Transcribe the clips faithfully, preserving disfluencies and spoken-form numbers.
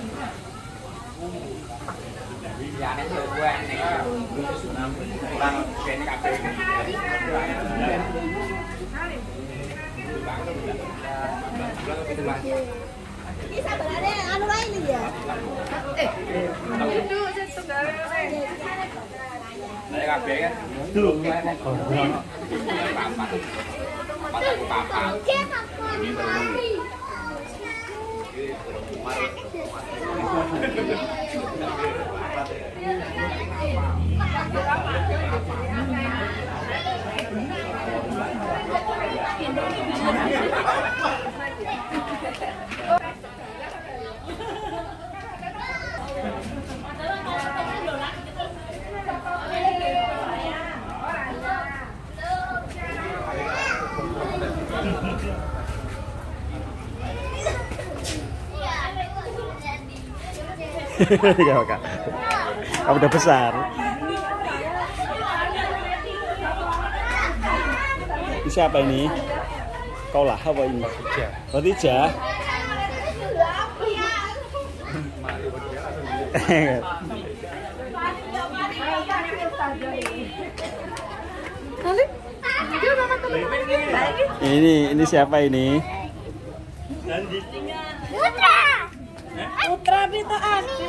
Dạ này thường quen này đang chuyện cà phê ini sabar ada anu lain nih ya. Eh, itu sebenarnya. Đây cà phê á. Được. Papa. Gak, Kak. Kamu udah besar. Ini siapa ini? Kau lah apa ini? Oh, Tija. Ini ini siapa ini? Putra. Putra Bito Adi.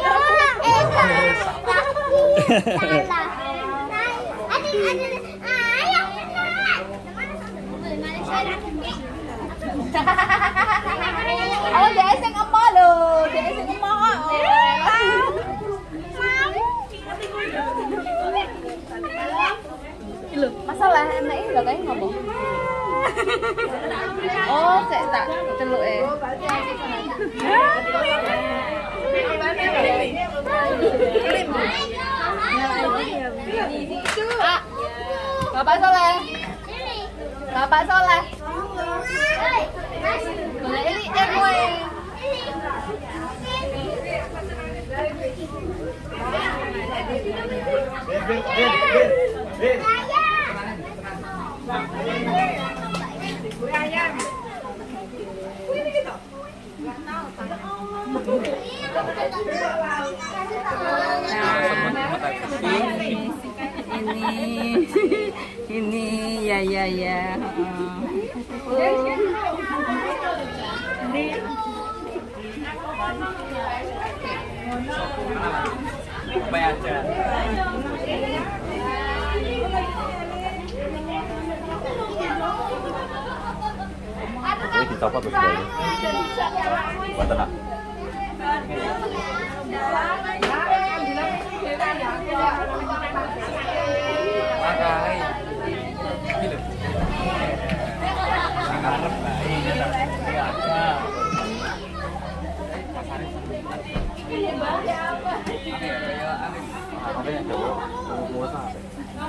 Oh, dia sing emo lho, dia sing emo kok. Lho, masalah enak iki lho kae ngomong. Oh, cek tak celuke. Ah, Bapak Soleh. Bapak Soleh. Boleh ini yang gue. ini ini ya ya ya Apa aja. Ini dicopot tuh sekali. Buat anak. Pakai. Gitu. Sangat baik. Apa yang jauh? Mau apa?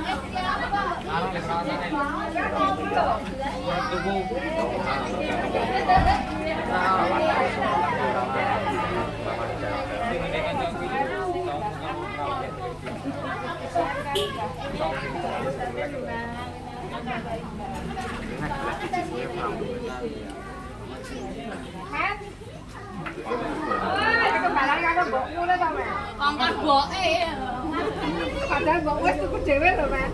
Angkat boke. Padahal mbok wis tuku dhewe lho, Mas.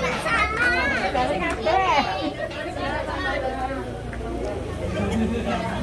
Sama.